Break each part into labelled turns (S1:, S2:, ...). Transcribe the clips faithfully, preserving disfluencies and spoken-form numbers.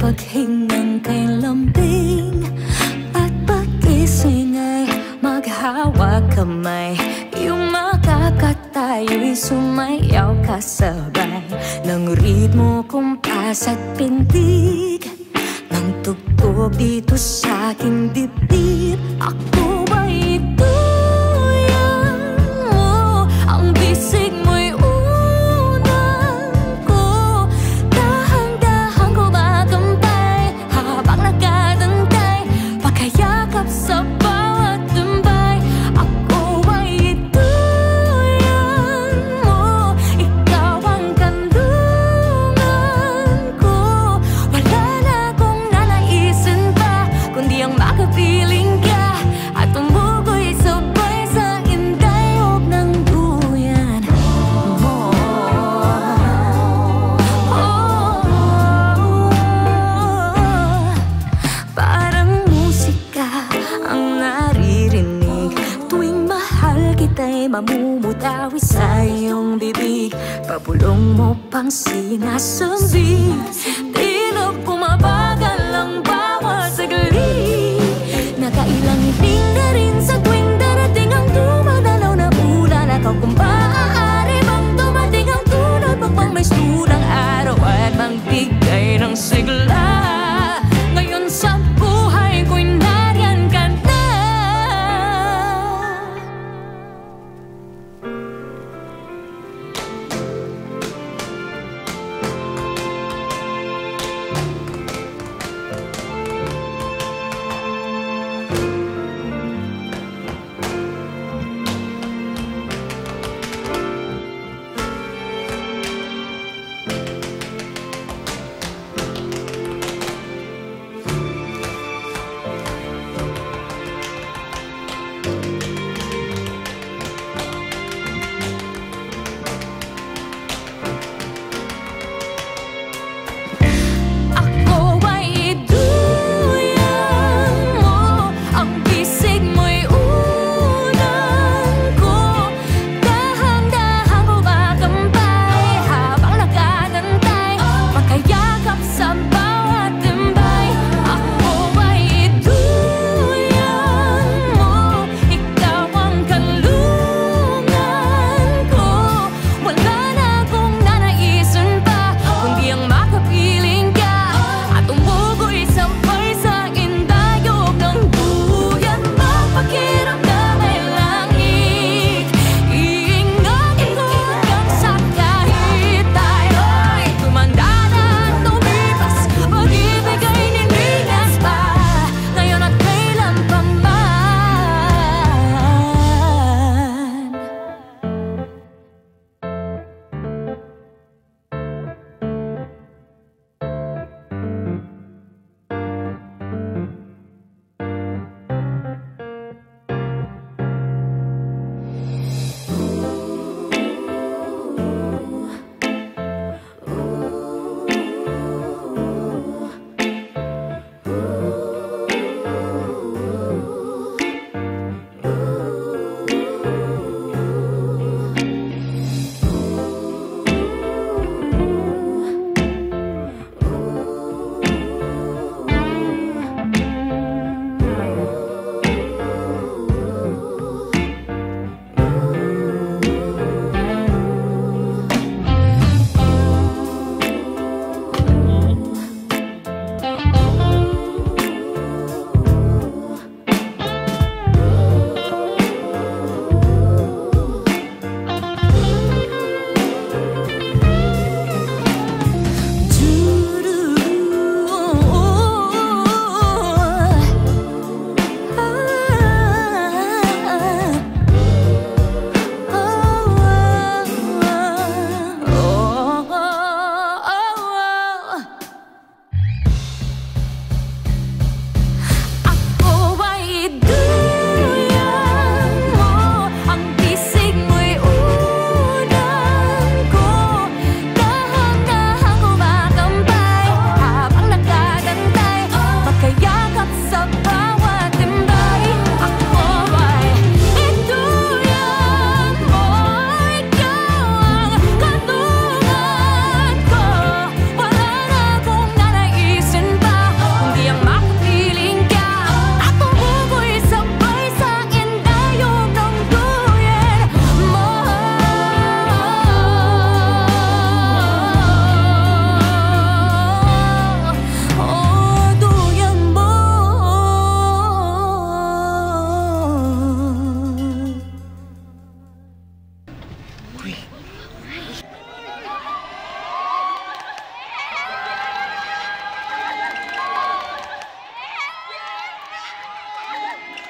S1: paghingang kay lambing at pagising ay maghawak kamay. Yung makakatayo'y sumayaw kasabay ng ritmo, kumpas at pintig ng tugtog dito sa aking dibdib. Ako ba'y tuyan mo? Ang bisig mo'y unan ko. Dahang-dahang ko magampay habang nakadantay, pakayakap sa bawat lumbay. Ako ba'y tuyan mo? Ikaw ang kanlungan ko. Wala na akong nanaisin pa kundi ang makapiling ka at tumugoy sabay sa indayog ng duyan mo. Oh, parang musika ang naririnig tuwing mahal kita'y mamumutawi sa iyong bibig. Pabulong mo pang sinasabi, tila bumabagal ang bawat saglit. Nakailang ibig na rin sa tuwing darating ang dumadalaw na ulan. Ikaw kung maaari bang dumating ang tunod pagpang may sulang araw at magbigay ng sigla. Ngayon sa buhay ko'y nariyan ka na.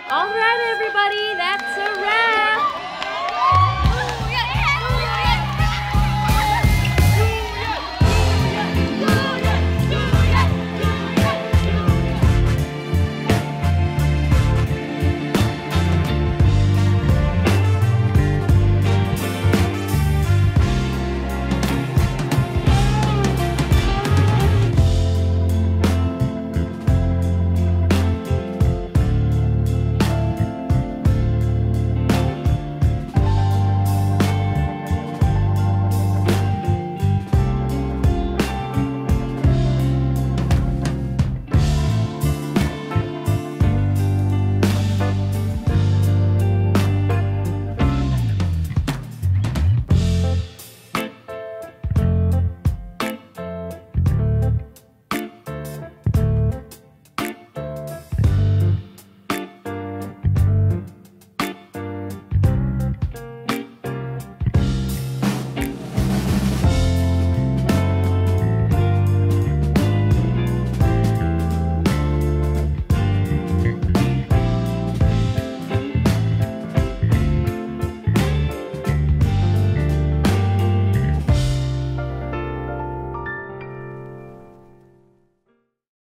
S2: All right, everybody, that's a wrap.